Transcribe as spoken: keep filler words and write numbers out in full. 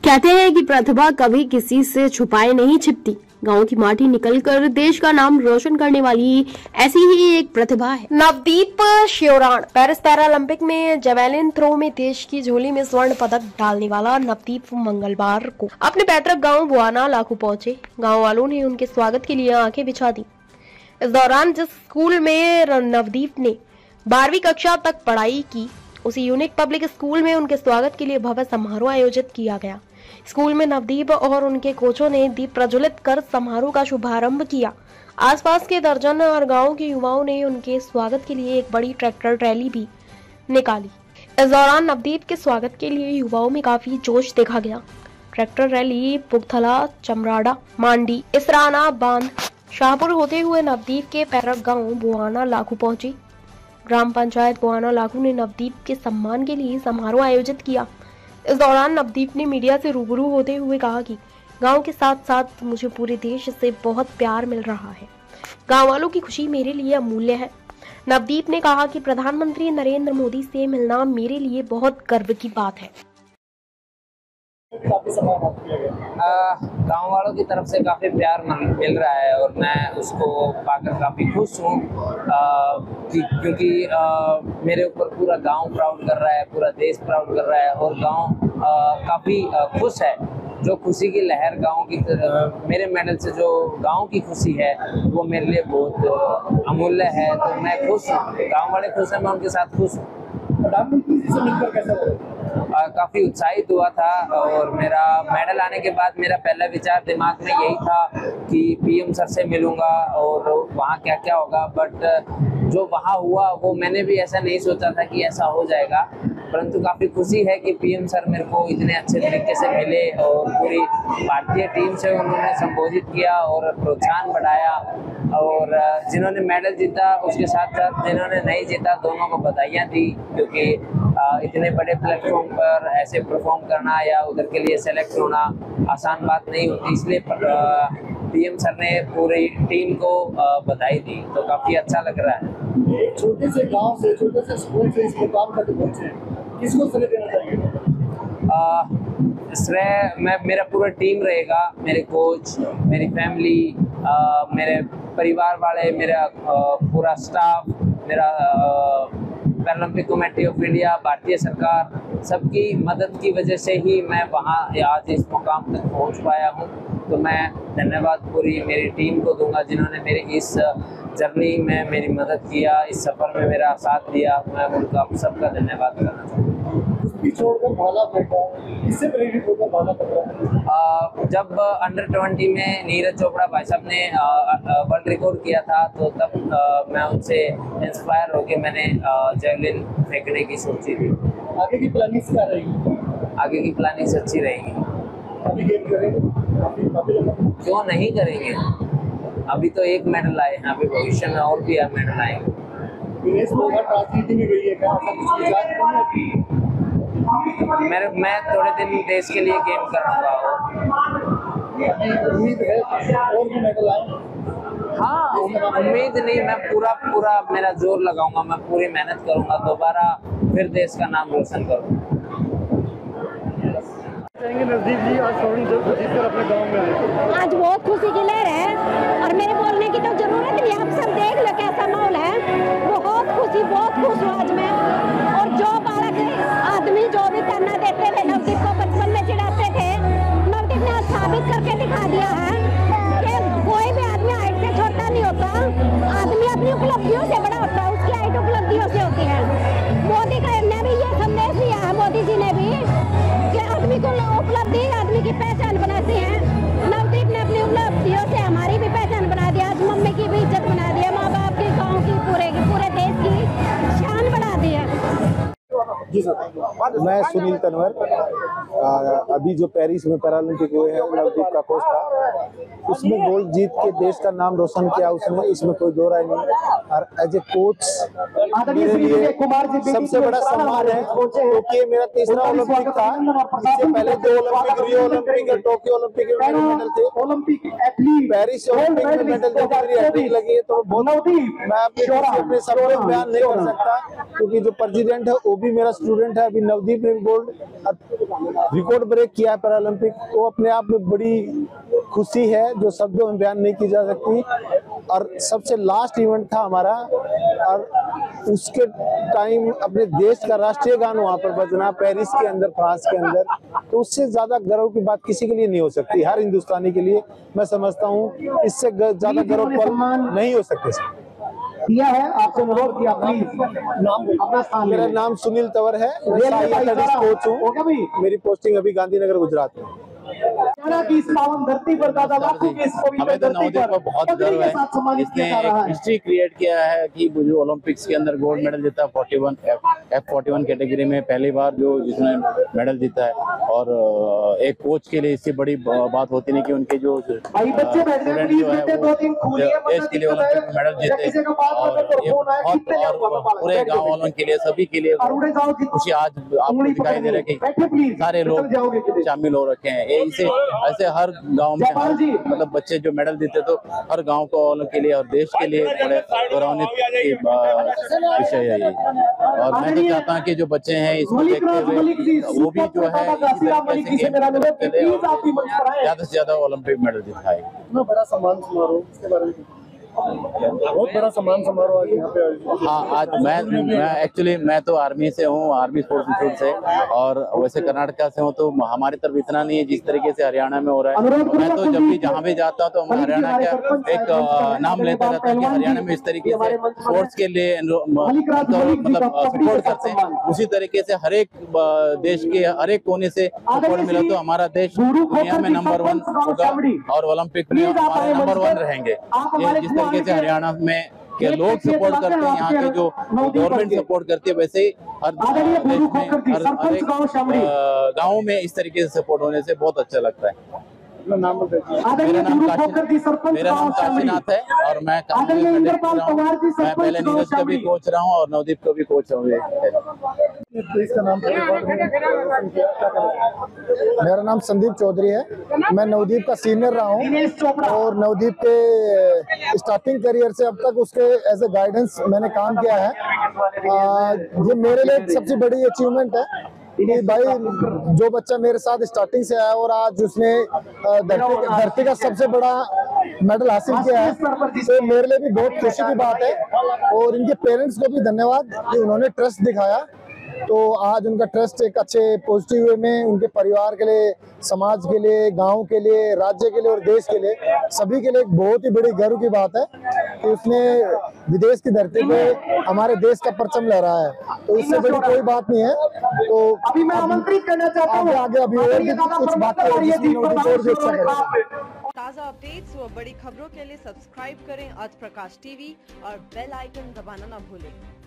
कहते हैं कि प्रतिभा कभी किसी से छुपाए नहीं छिपती। गांव की माटी निकलकर देश का नाम रोशन करने वाली ऐसी ही एक प्रतिभा है नवदीप श्योराण। पेरिस पैरालंपिक में जेवेलिन थ्रो में देश की झोली में स्वर्ण पदक डालने वाला नवदीप मंगलवार को अपने पैतृक गांव बुआना लाखू पहुंचे। गांव वालों ने उनके स्वागत के लिए आंखें बिछा दी। इस दौरान जिस स्कूल में नवदीप ने बारहवीं कक्षा तक पढ़ाई की, उसी यूनिक पब्लिक स्कूल में उनके स्वागत के लिए भव्य समारोह आयोजित किया गया। स्कूल में नवदीप और उनके कोचों ने दीप प्रज्वलित कर समारोह का शुभारंभ किया। आसपास के दर्जन और गांव के युवाओं ने उनके स्वागत के लिए एक बड़ी ट्रैक्टर रैली भी निकाली। इस दौरान नवदीप के स्वागत के लिए युवाओं में काफी जोश देखा गया। ट्रैक्टर रैली पुगथला, चमराड़ा, मांडी, इसराना, बांध, शाहपुर होते हुए नवदीप के पैतृक गांव बुआना लाखू पहुंची। ग्राम पंचायत बुआना लाखू ने नवदीप के सम्मान के लिए समारोह आयोजित किया। इस दौरान नवदीप ने मीडिया से रूबरू होते हुए कहा कि गांव के साथ साथ मुझे पूरे देश से बहुत प्यार मिल रहा है। गांव वालों की खुशी मेरे लिए अमूल्य है। नवदीप ने कहा कि प्रधानमंत्री नरेंद्र मोदी से मिलना मेरे लिए बहुत गर्व की बात है। गांव वालों की तरफ से काफ़ी प्यार मिल रहा है और मैं उसको पाकर काफ़ी खुश हूँ, क्योंकि आ, मेरे ऊपर पूरा गांव प्राउड कर रहा है, पूरा देश प्राउड कर रहा है और गांव काफ़ी खुश है। जो खुशी की लहर गांव की मेरे मेडल से जो गांव की खुशी है वो मेरे लिए बहुत अमूल्य है। तो मैं खुश हूँ, गांव वाले खुश हैं, मैं उनके साथ खुश हूँ। प्रधानमंत्री से मिलकर कैसा लगा? काफ़ी उत्साहित हुआ था और मेरा मेडल आने के बाद मेरा पहला विचार दिमाग में यही था कि पीएम सर से मिलूंगा और वहाँ क्या क्या होगा, बट जो वहाँ हुआ वो मैंने भी ऐसा नहीं सोचा था कि ऐसा हो जाएगा। परंतु काफ़ी खुशी है कि पीएम सर मेरे को इतने अच्छे तरीके से मिले और पूरी भारतीय टीम से उन्होंने संबोधित किया और प्रोत्साहन बढ़ाया। और जिन्होंने मेडल जीता उसके साथ साथ जिन्होंने नहीं जीता दोनों को बधाइयाँ दी, क्योंकि इतने बड़े प्लेटफॉर्म पर ऐसे परफॉर्म करना या उधर के लिए सेलेक्ट होना आसान बात नहीं होती। इसलिए पीएम सर ने पूरी टीम को बधाई दी, तो काफ़ी अच्छा लग रहा है। एक छोटे से गांव से, छोटे से स्कूल से इस मुकाम तक पहुंचे, किसको श्रेय देना चाहिए? श्रेय मैं मेरा पूरा टीम रहेगा, मेरे कोच, मेरी फैमिली, आ, मेरे परिवार वाले, मेरा आ, पूरा स्टाफ, मेरा पैरालंपिक कमेटी ऑफ इंडिया, भारतीय सरकार, सबकी मदद की वजह से ही मैं वहाँ आज इस मुकाम तक पहुँच पाया हूँ। तो मैं धन्यवाद पूरी मेरी टीम को दूंगा जिन्होंने मेरी इस जर्नी में मेरी मदद किया, इस सफ़र में मेरा साथ दिया। मैं उनका सबका धन्यवाद करना चाहूँगा। छोड़कर भाला फेंका, इससे प्रेरित होकर भाला फेंका। जब अंडर ट्वेंटी में नीरज चोपड़ा भाई साहब ने वर्ल्ड रिकॉर्ड किया था, तो तब आ, मैं उनसे इंस्पायर होकर मैंने जेवलिन फेंकने की सोची थी। आगे की प्लानिंग क्या रहेगी? आगे की प्लानिंग अच्छी रहेगी। अभी गेम करेंगे? क्यों नहीं करेंगे? अभी तो एक मेडल आए हैं, अभी भविष्य में और भी मेडल आएंगे। विनेश फोगाट राजनीति में गई है, क्या ऐसा कुछ विचार नहीं है? मेरे मैं थोड़े दिन देश के लिए गेम करूँगा। उम्मीद है और भी मेडल आए? हाँ, उम्मीद नहीं, मैं पूरा पूरा मेरा जोर लगाऊंगा, मैं पूरी मेहनत करूँगा, दोबारा फिर देश का नाम रोशन करूँगा। नजदीक जी आज स्वर्ण जीतकर अपने गांव में आए, आज बहुत खुशी की लहर है और मेरे बोलने की तो जरूरत नहीं, आप सब देख लो कैसा माहौल है। बहुत खुशी, बहुत खुश हूँ आज मैं। और जो बालक आदमी जो भी करना देते थे, नवदीप को बचपन में चिढ़ाते थे, नवदीप ने आज साबित करके दिखा दिया है कि कोई भी आदमी हाइट से छोटा नहीं होता, आदमी अपनी उपलब्धियों से बड़ा होता है, उसकी हाइट उपलब्धियों से होती है। मोदी का ने भी ये संदेश दिया है, मोदी जी ने भी, कि आदमी को उपलब्धि आदमी की पहचान बनाती है। नवदीप ने अपनी उपलब्धियों से हमारी भी पहचान बना दिया, आज मम्मी की भी इज्जत बना दिया, माँ बाप की, गाँव की, पूरे की पूरे देश की शान बढ़ा दी है। मैं सुनील तनवर, अभी जो पेरिस में पैरालंपिक हुए हैं नवदीप का कोच था, उसमें गोल्ड जीत के देश का नाम रोशन किया उसने, इसमें कोई दो राय नहीं। और एज ए कोच मेरे लिए सबसे बड़ा सम्मान है, क्योंकि मेरा तीसरा ओलंपिक था। इससे पहले दो ओलंपिक, रियो ओलंपिक और टोक्यो ओलंपिक में मेरे मेडल थे। ओलंपिक पेरिस ओलंपिक में मेडल जीतने मेरी हैट्रिक लगी है, तो बहुत मैं अपने अपने शब्दों में बयान नहीं कर सकता, क्योंकि जो प्रेसिडेंट है वो भी मेरा स्टूडेंट है। अभी नवदीप ने गोल्ड रिकॉर्ड ब्रेक किया है पैरालंपिक, तो अपने आप में बड़ी खुशी है जो शब्दों में बयान नहीं की जा सकती। और सबसे लास्ट इवेंट था हमारा, और उसके टाइम अपने देश का राष्ट्रीय गान वहां पर बजना पेरिस के अंदर, फ्रांस के अंदर, तो उससे ज्यादा गर्व की बात किसी के लिए नहीं हो सकती। हर हिंदुस्तानी के लिए मैं समझता हूँ इससे ज्यादा गर्व पल नहीं हो सकते। दिया है आपसे अनुरोध किया, प्लीज नाम अपना स्थान। मेरा नाम सुनील तंवर है, कोच हूँ। मेरी पोस्टिंग अभी गांधीनगर गुजरात में। की इस पावन धरती पर दादा बापू की इस पवित्र धरती पर बहुत गर्व है। इसने एक हिस्ट्री क्रिएट किया है कि जो ओलंपिक्स के अंदर गोल्ड मेडल जीता forty one F forty one category में पहली बार जो जिसने मेडल जीता है। और एक कोच के लिए इससे बड़ी बात होती नहीं कि उनके जो स्टूडेंट जो है वो देश के लिए ओलंपिक में मेडल जीते। और ये बहुत, और पूरे गाँव वालों के लिए, सभी के लिए खुशी आज आपको दिखाई दे रहा है कि सारे लोग शामिल हो रखे हैं। इसे ऐसे हर गांव में हर, मतलब बच्चे जो मेडल जीते तो हर गांव को वालों के लिए और देश के लिए बड़े गौरवान्वित विषय है ये। और मैं तो चाहता हूँ कि जो बच्चे हैं इसको देखते हुए वो भी जो है इसी तरीके से ज्यादा से ज्यादा ओलंपिक मेडल जिताए। इतना बड़ा सम्मान समारोह, इसके बारे में बहुत बड़ा सम्मान समारोह आज यहाँ पे। हाँ, आज मैं मैं एक्चुअली मैं तो आर्मी से हूँ, आर्मी स्पोर्ट्स इंस्टीट्यूट से, और वैसे कर्नाटका से हूँ। तो हमारी तरफ इतना नहीं है जिस तरीके से हरियाणा में हो रहा है। मैं तो जब भी जहाँ भी जाता हूँ तो हरियाणा का एक नाम लेता रहता है कि हरियाणा में इस तरीके से स्पोर्ट्स के लिए मतलब सपोर्ट करते हैं। उसी तरीके से हर एक देश के हर एक कोने से सपोर्ट मिला तो हमारा देश दुनिया में नंबर वन होगा और ओलंपिक में हमारे नंबर वन रहेंगे। जिस तरीके से हरियाणा में के लोग सपोर्ट करते हैं, यहाँ के जो गवर्नमेंट सपोर्ट करती है, वैसे ही हर देश में हर हर एक गाँव में इस तरीके से सपोर्ट होने से बहुत अच्छा लगता है। नाम मेरा नाम काशी मेरा नाम काशीनाथ है और मैं मैं पहले नीरज का भी कोच रहा हूँ और नवदीप का भी कोच हूँ। मेरा नाम संदीप चौधरी है, मैं नवदीप का सीनियर रहा हूँ और नवदीप के स्टार्टिंग करियर से अब तक उसके एज ए गाइडेंस मैंने काम किया है। आ, ये मेरे लिए सबसे बड़ी अचीवमेंट है कि भाई जो बच्चा मेरे साथ स्टार्टिंग से आया और आज उसने धरती, धरती का सबसे बड़ा मेडल हासिल किया है, तो मेरे लिए भी बहुत खुशी की बात है। और इनके पेरेंट्स को भी धन्यवाद कि उन्होंने ट्रस्ट दिखाया। तो आज उनका ट्रस्ट एक अच्छे पॉजिटिव वे में उनके परिवार के लिए, समाज के लिए, गांव के लिए, राज्य के लिए और देश के लिए, सभी के लिए एक बहुत ही बड़ी गर्व की बात है कि उसने विदेश की धरती पे हमारे देश का परचम लहराया है। तो इससे बड़ी कोई बात नहीं है। तो अभी मैं आमंत्रित करना चाहता हूँ आगे अभी और भी कुछ बात ताज़ा अपडेट्स व बड़ी खबरों के लिए सब्सक्राइब करें आज प्रकाश टीवी और बेल आइकन दबाना न भूलें।